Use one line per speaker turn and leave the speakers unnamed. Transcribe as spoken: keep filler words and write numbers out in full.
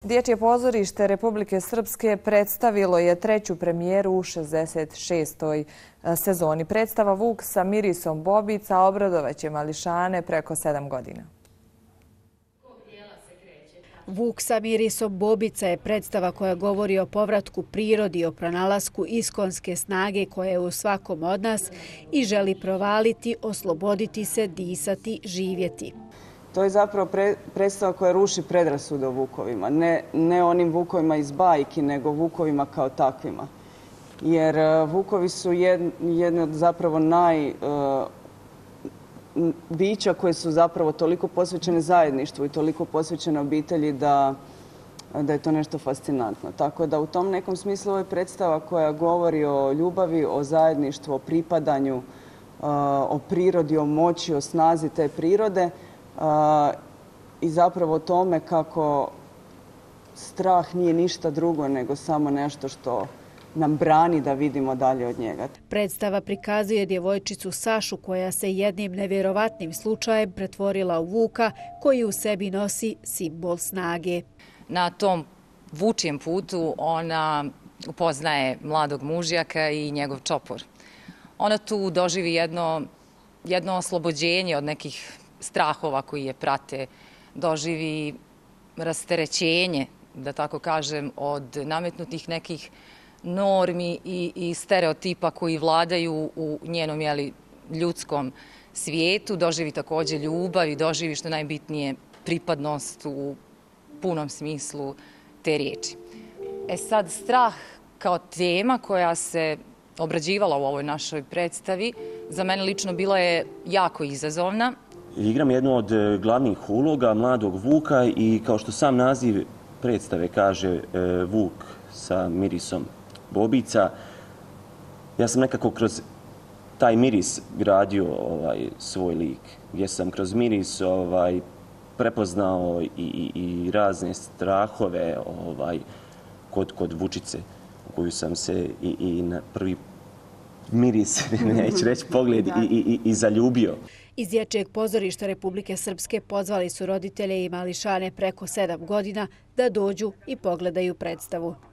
Dječje pozorište Republike Srpske predstavilo je treću premijeru u šezdeset šestoj sezoni. Predstava Vuk sa mirisom bobica obradovaće mališane preko sedam godina.
Vuk sa mirisom bobica je predstava koja govori o povratku prirodi, o pronalasku iskonske snage koja je u svakom od nas i želi provaliti, osloboditi se, disati, živjeti.
To je zapravo predstava koja ruši predrasude o vukovima. Ne, ne onim vukovima iz bajki, nego vukovima kao takvima. Jer vukovi su jedni od zapravo naj... bića koje su zapravo toliko posvećene zajedništvu i toliko posvećene obitelji da, da je to nešto fascinantno. Tako da u tom nekom smislu ovo je predstava koja govori o ljubavi, o zajedništvu, o pripadanju, o prirodi, o moći, o snazi te prirode i zapravo o tome kako strah nije ništa drugo nego samo nešto što nam brani da vidimo dalje od njega.
Predstava prikazuje djevojčicu Sašu koja se jednim nevjerovatnim slučajem pretvorila u vuka koji u sebi nosi simbol snage.
Na tom vučijem putu ona upoznaje mladog mužjaka i njegov čopor. Ona tu doživi jedno, jedno oslobođenje od nekih strahova koji je prate, doživi rasterećenje, da tako kažem, od nametnutih nekih normi i, i stereotipa koji vladaju u njenom jeli, ljudskom svijetu. Doživi također ljubav i doživi što najbitnije pripadnost u punom smislu te riječi. E sad, strah kao tema koja se obrađivala u ovoj našoj predstavi za mene lično bila je jako izazovna.
Igram jednu od glavnih uloga mladog vuka i kao što sam naziv predstave kaže Vuk sa mirisom bobica. Ja sam nekako kroz taj miris gradio ovaj, svoj lik, gdje sam kroz miris ovaj, prepoznao i, i, i razne strahove ovaj, kod, kod vučice, u koju sam se i, i na prvi miris, neću reći pogled, i, i, i zaljubio.
Iz Dječjeg pozorišta Republike Srpske pozvali su roditelje i mališane preko sedam godina da dođu i pogledaju predstavu.